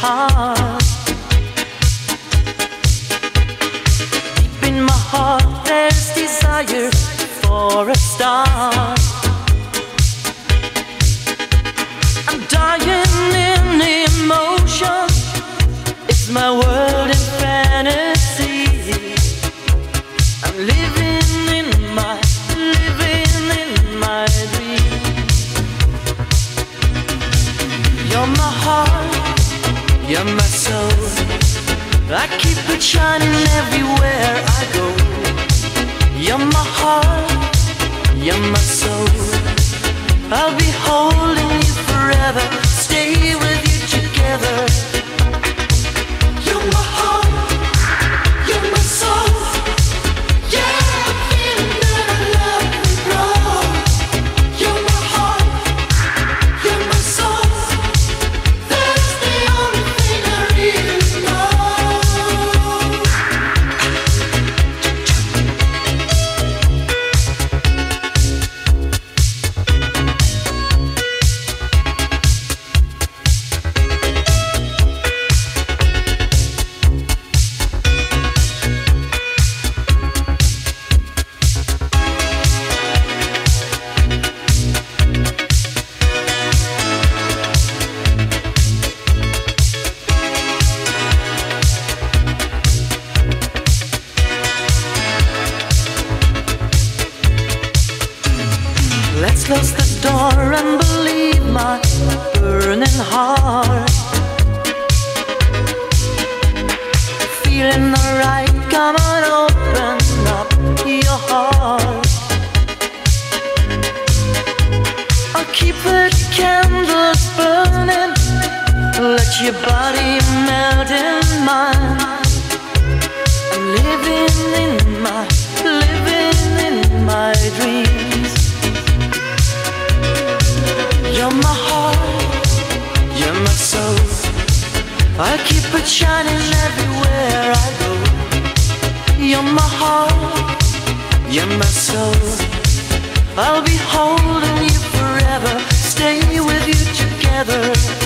heart. Deep in my heart there's desire for a star. I'm dying in emotion. It's my world in fantasy. I'm living in my dream. You're my heart, you're my soul. I keep it shining everywhere I go. You're my heart, you're my soul. I'll be holding you forever, stay with you together. You're my heart, you're my soul. Yeah, I'm feeling that I love you, bro. You're my heart, you're my soul. That's the only thing I really know. Let's close the door and believe my burning heart. Feeling alright, come on, open up your heart. I'll keep the candles burning, let your body melt in mine. I'm living in my dreams. You're my heart, you're my soul. I keep it shining everywhere I go. You're my heart, you're my soul. I'll be holding you forever, stay with you together.